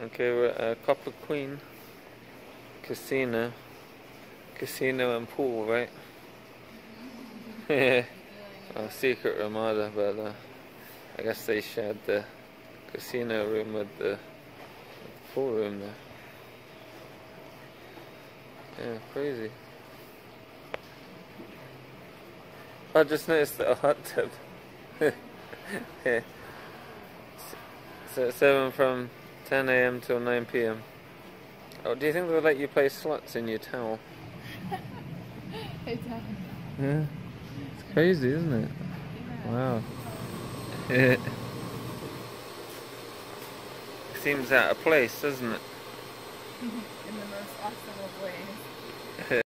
Okay, we're at Copper Queen Casino. Casino and pool, right? Yeah. Oh, secret Ramada, but I guess they shared the casino room with the pool room there. Yeah, crazy. I just noticed that a hot tub. Yeah. So 7 from 10 AM till 9 PM. Oh, do you think they'll let you play slots in your towel? It does. Yeah. It's crazy, isn't it? Yeah. Wow. It seems out of place, doesn't it? In the most awesome of ways.